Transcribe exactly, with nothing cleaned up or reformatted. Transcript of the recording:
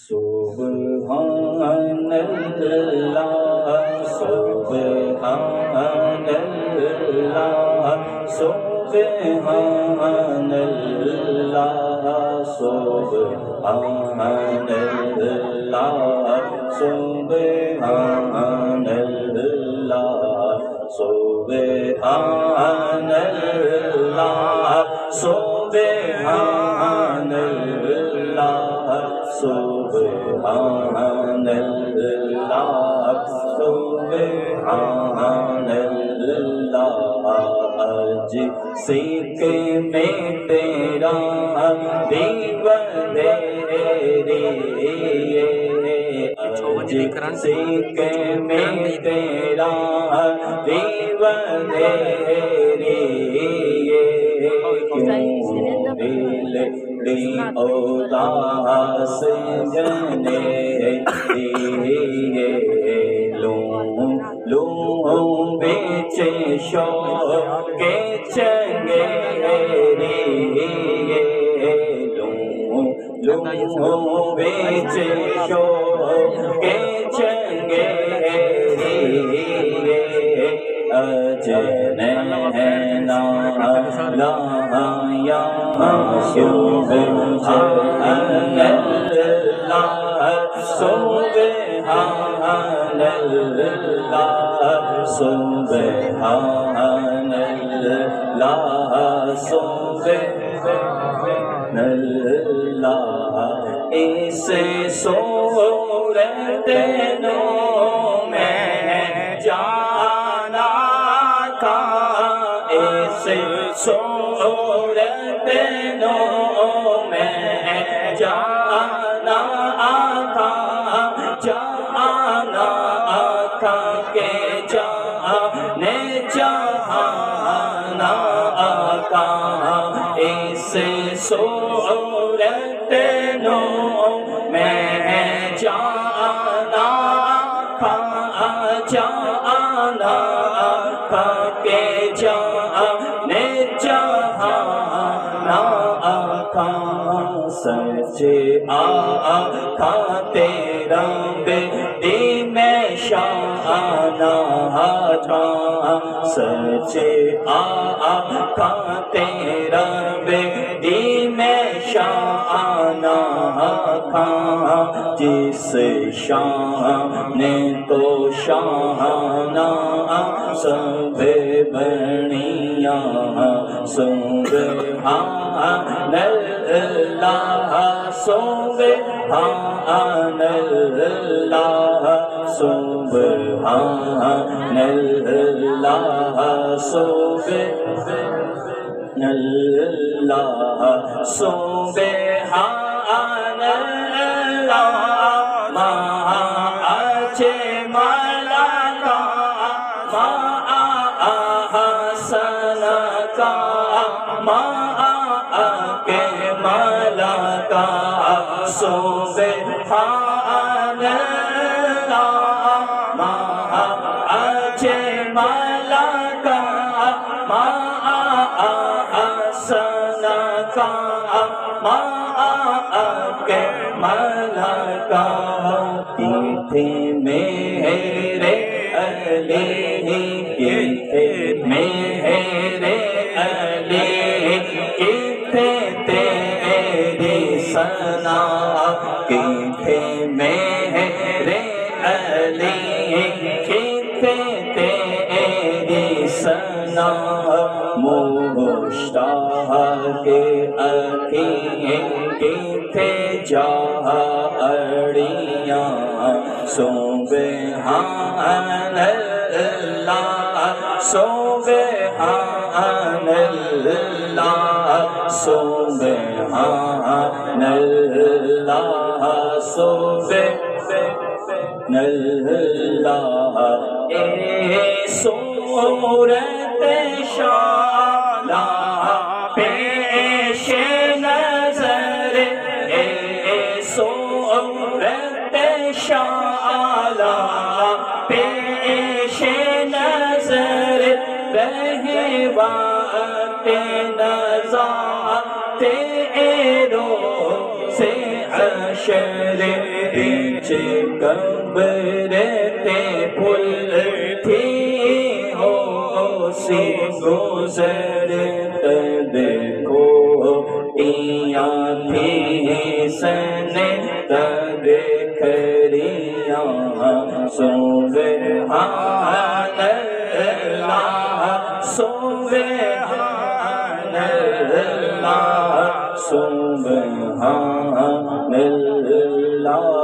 سبحان اللہ سبحان اللہ سبحان اللہ سبحان اللہ سبحان اللہ سبحان اللہ سبحان اللہ سبحان اللہ سبحان اللہ جس میں تیرا دیوانری جس میں تیرا دیوانری لی اوداس جنے دیے لوں لوں بیچے شوق کے چنگیری لوں لوں بیچے شوق کے چنگیری اجنینا لا یا سبحان اللہ سبحان اللہ سبحان اللہ سبحان اللہ اس صورت نو میں جانا تھا اس صورت نو میں جانا تھا جانا تھا کہ جانے جہانا تھا اس صورت نو میں جانا تھا جانا تھا کہ جانے جہانا تھا سچ آقا تیرا بیدی میں شانہ تھا سچ آقا تیرا بیدی میں شانہ تھا جس شان نے تو شانہ سب بنیاں سبحان اللہ سبحان اللہ سبحان اللہ سبحان اللہ سبحان اللہ ما اچھے ملکا ما احسن کا ما کے ملکا سبحان اللہ ما اچھے ملکا ما احسن کا ما کے ملکا تھے میرے علی کتنے میرے علی کتنے تیری ثنا کتنے میرے علی کتنے تیری ثنا مشتاق اکھیں کتنے جاڑیاں سبحان اللہ سبحان اللہ سبحان اللہ سبحان اللہ اے صورت شالا پیش نظر اے صورت شالا پیش نظر رہبات نظر تیرو سے عرش محشر پیچھے قبر تے پھل تھی ہو سی گزر دیکھو ٹیاں تھی سنے دیکھریاں سبحان اللہ سبحان اللہ سبحان اللہ